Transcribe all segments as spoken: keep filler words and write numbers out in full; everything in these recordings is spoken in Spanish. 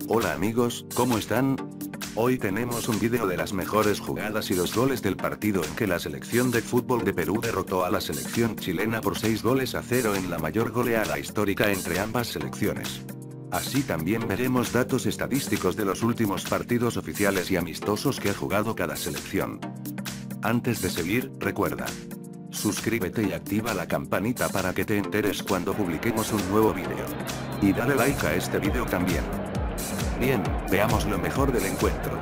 Hola amigos, ¿cómo están? Hoy tenemos un vídeo de las mejores jugadas y los goles del partido en que la selección de fútbol de Perú derrotó a la selección chilena por seis goles a cero en la mayor goleada histórica entre ambas selecciones. Así también veremos datos estadísticos de los últimos partidos oficiales y amistosos que ha jugado cada selección. Antes de seguir, recuerda. Suscríbete y activa la campanita para que te enteres cuando publiquemos un nuevo vídeo. Y dale like a este vídeo también. Bien, veamos lo mejor del encuentro.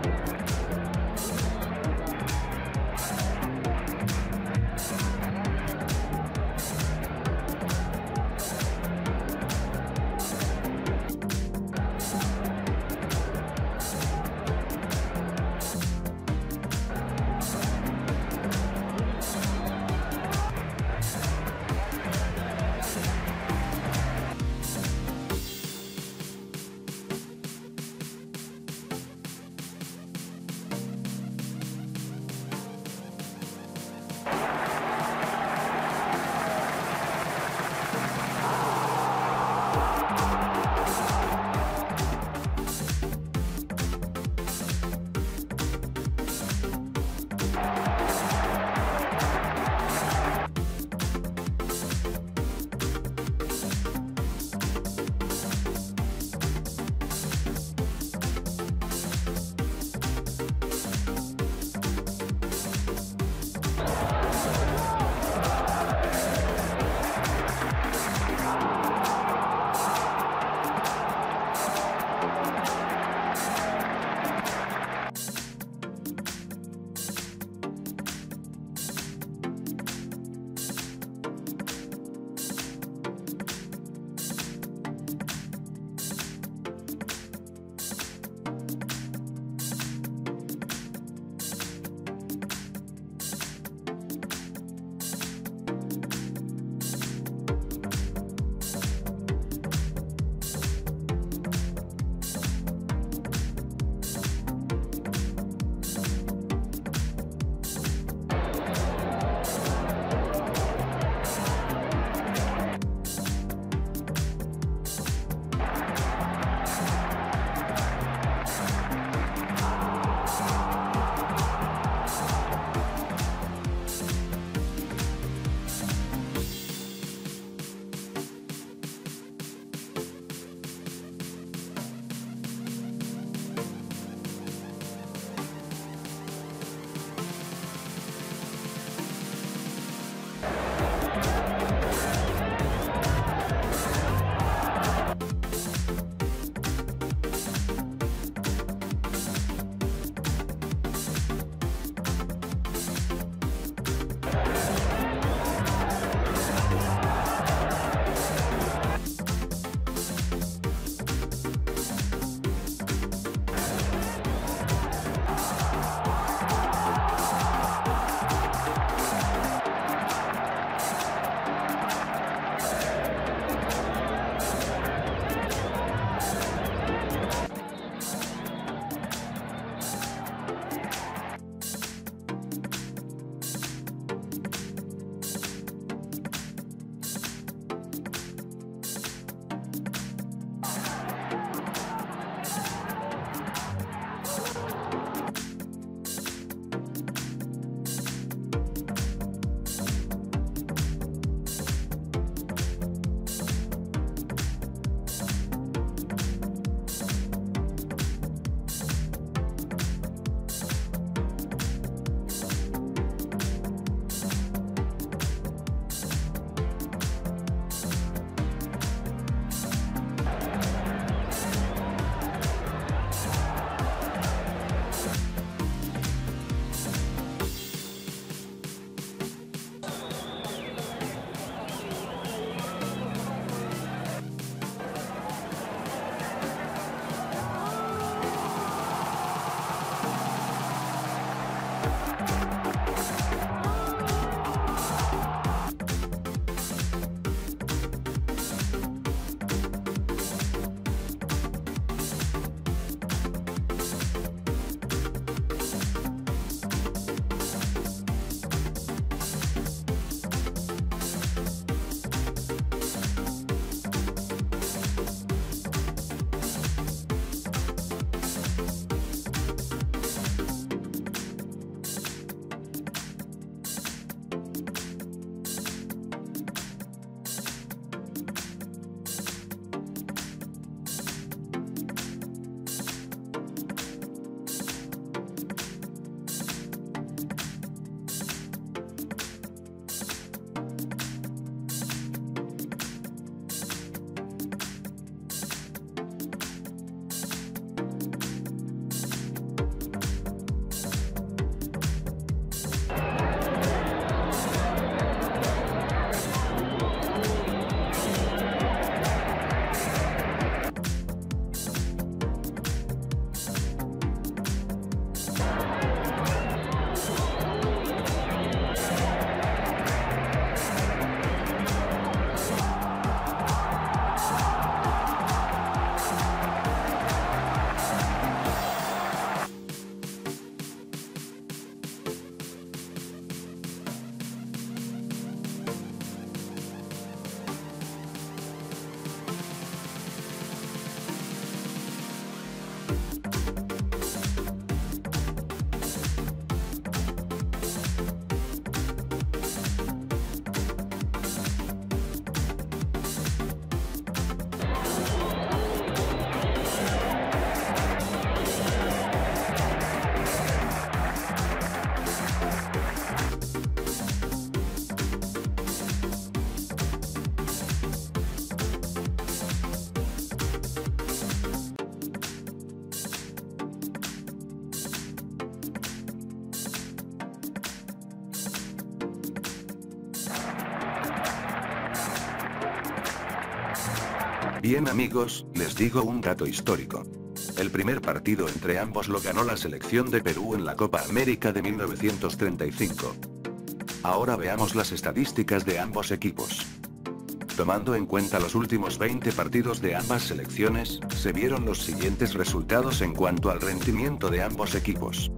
Bien amigos, les digo un dato histórico. El primer partido entre ambos lo ganó la selección de Perú en la Copa América de mil novecientos treinta y cinco. Ahora veamos las estadísticas de ambos equipos. Tomando en cuenta los últimos veinte partidos de ambas selecciones, se vieron los siguientes resultados en cuanto al rendimiento de ambos equipos.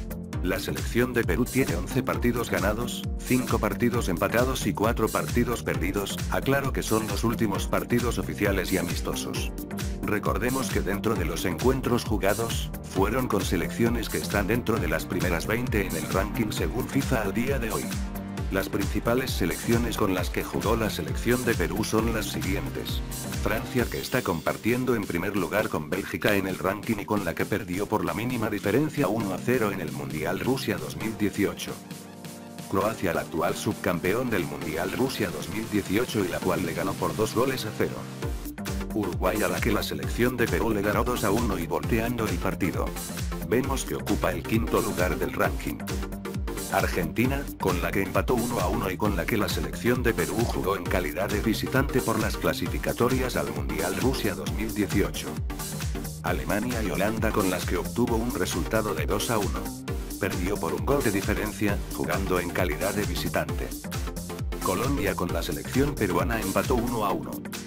La selección de Perú tiene once partidos ganados, cinco partidos empatados y cuatro partidos perdidos, aclaro que son los últimos partidos oficiales y amistosos. Recordemos que dentro de los encuentros jugados, fueron con selecciones que están dentro de las primeras veinte en el ranking según FIFA al día de hoy. Las principales selecciones con las que jugó la selección de Perú son las siguientes. Francia, que está compartiendo en primer lugar con Bélgica en el ranking y con la que perdió por la mínima diferencia uno a cero en el Mundial Rusia dos mil dieciocho. Croacia, el actual subcampeón del Mundial Rusia dos mil dieciocho y la cual le ganó por dos goles a cero. Uruguay, a la que la selección de Perú le ganó dos a uno y volteando el partido. Vemos que ocupa el quinto lugar del ranking. Argentina, con la que empató uno a uno y con la que la selección de Perú jugó en calidad de visitante por las clasificatorias al Mundial Rusia dos mil dieciocho. Alemania y Holanda, con las que obtuvo un resultado de dos a uno. Perdió por un gol de diferencia, jugando en calidad de visitante. Colombia, con la selección peruana empató uno a uno.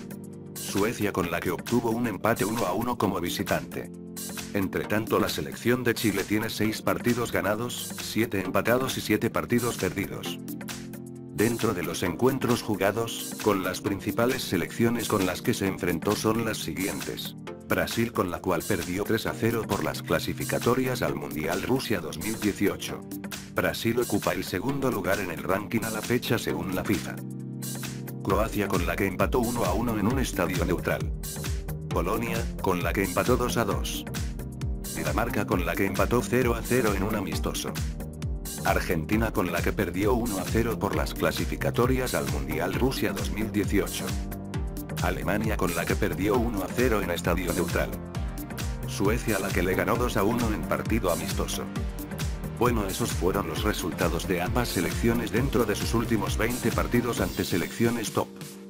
Suecia, con la que obtuvo un empate uno a uno como visitante. Entre tanto, la selección de Chile tiene seis partidos ganados, siete empatados y siete partidos perdidos. Dentro de los encuentros jugados, con las principales selecciones con las que se enfrentó son las siguientes. Brasil, con la cual perdió tres a cero por las clasificatorias al Mundial Rusia dos mil dieciocho. Brasil ocupa el segundo lugar en el ranking a la fecha según la FIFA. Croacia, con la que empató uno a uno en un estadio neutral. Polonia, con la que empató dos a dos. Dinamarca, con la que empató cero a cero en un amistoso. Argentina, con la que perdió uno a cero por las clasificatorias al Mundial Rusia dos mil dieciocho. Alemania, con la que perdió uno a cero en estadio neutral. Suecia, a la que le ganó dos a uno en partido amistoso. Bueno, esos fueron los resultados de ambas selecciones dentro de sus últimos veinte partidos ante selecciones top.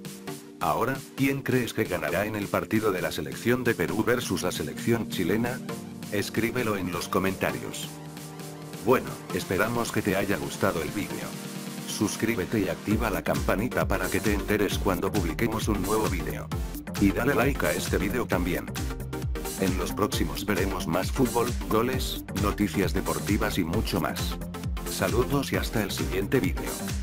Ahora, ¿quién crees que ganará en el partido de la selección de Perú versus la selección chilena? Escríbelo en los comentarios. Bueno, esperamos que te haya gustado el vídeo. Suscríbete y activa la campanita para que te enteres cuando publiquemos un nuevo vídeo. Y dale like a este vídeo también. En los próximos veremos más fútbol, goles, noticias deportivas y mucho más. Saludos y hasta el siguiente vídeo.